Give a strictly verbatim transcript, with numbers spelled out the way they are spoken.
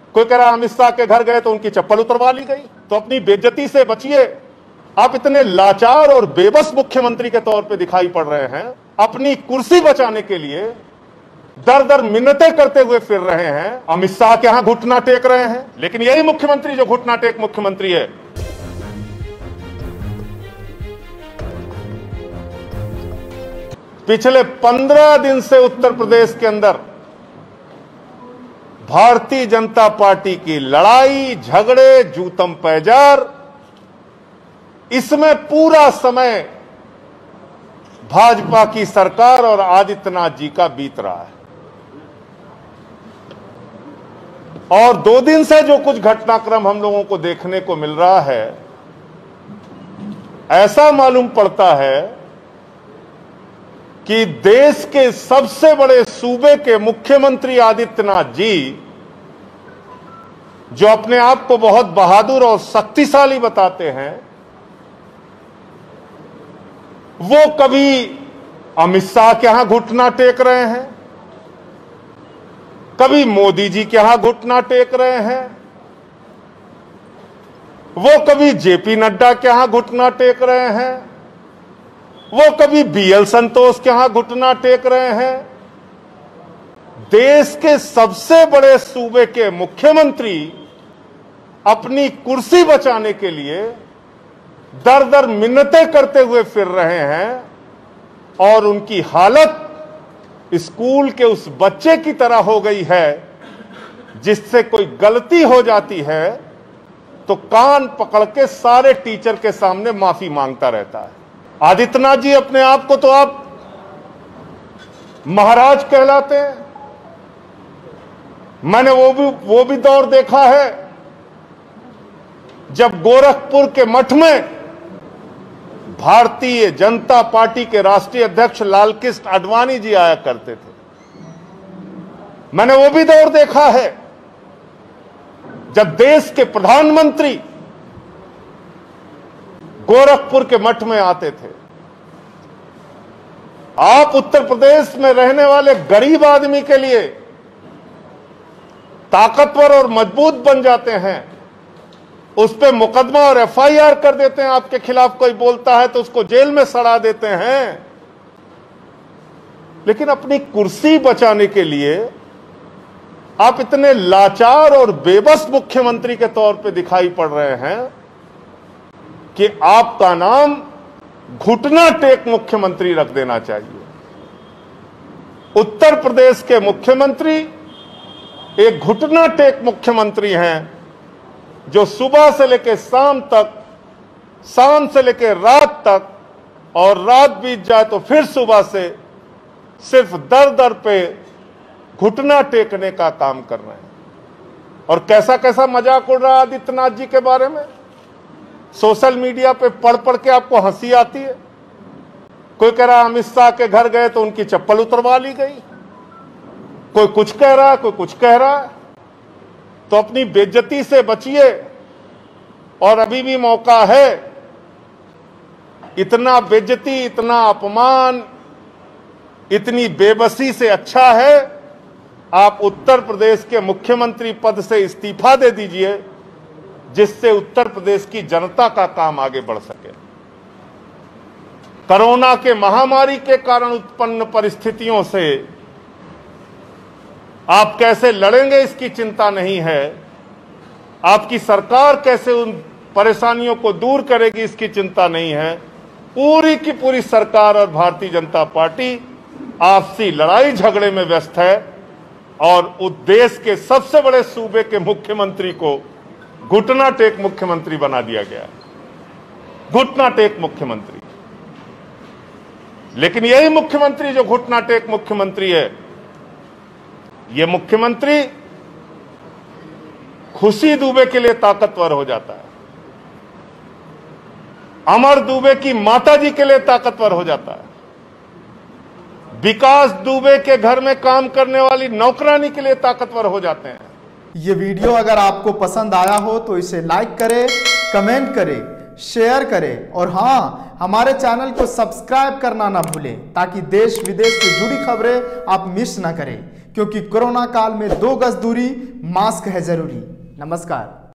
कोई कह रहा अमित शाह के घर गए तो उनकी चप्पल उतरवा ली गई। तो अपनी बेइज्जती से बचिए। आप इतने लाचार और बेबस मुख्यमंत्री के तौर पे दिखाई पड़ रहे हैं। अपनी कुर्सी बचाने के लिए दर दर मिन्नतें करते हुए फिर रहे हैं। अमित शाह के यहां घुटना टेक रहे हैं, लेकिन यही मुख्यमंत्री जो घुटना टेक मुख्यमंत्री है, पिछले पंद्रह दिन से उत्तर प्रदेश के अंदर भारतीय जनता पार्टी की लड़ाई झगड़े जूतम पैजार, इसमें पूरा समय भाजपा की सरकार और आदित्यनाथ जी का बीत रहा है। और दो दिन से जो कुछ घटनाक्रम हम लोगों को देखने को मिल रहा है, ऐसा मालूम पड़ता है कि देश के सबसे बड़े सूबे के मुख्यमंत्री आदित्यनाथ जी, जो अपने आप को बहुत बहादुर और शक्तिशाली बताते हैं, वो कभी अमित शाह के यहां घुटना टेक रहे हैं, कभी मोदी जी के यहां घुटना टेक रहे हैं, वो कभी जेपी नड्डा के यहां घुटना टेक रहे हैं, वो कभी बीएल संतोष के यहां घुटना टेक रहे हैं। देश के सबसे बड़े सूबे के मुख्यमंत्री अपनी कुर्सी बचाने के लिए दर दर मिन्नतें करते हुए फिर रहे हैं, और उनकी हालत स्कूल के उस बच्चे की तरह हो गई है जिससे कोई गलती हो जाती है तो कान पकड़ के सारे टीचर के सामने माफी मांगता रहता है। आदित्यनाथ जी अपने आप को तो आप महाराज कहलाते हैं। मैंने वो भी वो भी दौर देखा है जब गोरखपुर के मठ में भारतीय जनता पार्टी के राष्ट्रीय अध्यक्ष लालकृष्ण आडवाणी जी आया करते थे। मैंने वो भी दौर देखा है जब देश के प्रधानमंत्री गोरखपुर के मठ में आते थे। आप उत्तर प्रदेश में रहने वाले गरीब आदमी के लिए ताकतवर और मजबूत बन जाते हैं, उस पे मुकदमा और एफआईआर कर देते हैं। आपके खिलाफ कोई बोलता है तो उसको जेल में सड़ा देते हैं। लेकिन अपनी कुर्सी बचाने के लिए आप इतने लाचार और बेबस मुख्यमंत्री के तौर पे दिखाई पड़ रहे हैं कि आपका नाम घुटना टेक मुख्यमंत्री रख देना चाहिए। उत्तर प्रदेश के मुख्यमंत्री एक घुटना टेक मुख्यमंत्री हैं, जो सुबह से लेकर शाम तक, शाम से लेकर रात तक, और रात बीत जाए तो फिर सुबह से सिर्फ दर दर पे घुटना टेकने का काम कर रहे हैं। और कैसा कैसा मजाक उड़ रहा है आदित्यनाथ जी के बारे में। सोशल मीडिया पे पढ़ पढ़ के आपको हंसी आती है। कोई कह रहा अमित शाह के घर गए तो उनकी चप्पल उतरवा ली गई, कोई कुछ कह रहा है, कोई कुछ कह रहा है। तो अपनी बेइज्जती से बचिए, और अभी भी मौका है। इतना बेइज्जती, इतना अपमान, इतनी बेबसी से अच्छा है आप उत्तर प्रदेश के मुख्यमंत्री पद से इस्तीफा दे दीजिए, जिससे उत्तर प्रदेश की जनता का काम आगे बढ़ सके। कोरोना के महामारी के कारण उत्पन्न परिस्थितियों से आप कैसे लड़ेंगे इसकी चिंता नहीं है। आपकी सरकार कैसे उन परेशानियों को दूर करेगी इसकी चिंता नहीं है। पूरी की पूरी सरकार और भारतीय जनता पार्टी आपसी लड़ाई झगड़े में व्यस्त है, और उस देश के सबसे बड़े सूबे के मुख्यमंत्री को घुटना टेक मुख्यमंत्री बना दिया गया है। घुटना टेक मुख्यमंत्री। लेकिन यही मुख्यमंत्री जो घुटना टेक मुख्यमंत्री है, ये मुख्यमंत्री खुशी दुबे के लिए ताकतवर हो जाता है, अमर दुबे की माता जी के लिए ताकतवर हो जाता है, विकास दुबे के घर में काम करने वाली नौकरानी के लिए ताकतवर हो जाते हैं। ये वीडियो अगर आपको पसंद आया हो तो इसे लाइक करें, कमेंट करें, शेयर करें, और हाँ, हमारे चैनल को सब्सक्राइब करना ना भूलें ताकि देश विदेश से जुड़ी खबरें आप मिस ना करें। क्योंकि कोरोना काल में दो गज दूरी, मास्क है जरूरी। नमस्कार।